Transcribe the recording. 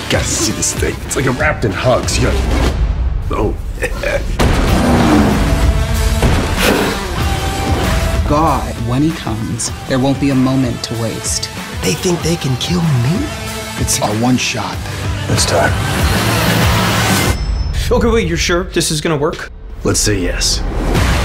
Gotta see this thing. It's like a wrapped in hugs. You gotta... Oh. God, when he comes, there won't be a moment to waste. They think they can kill me? It's our one shot. This time. Okay, wait, you're sure this is gonna work? Let's say yes.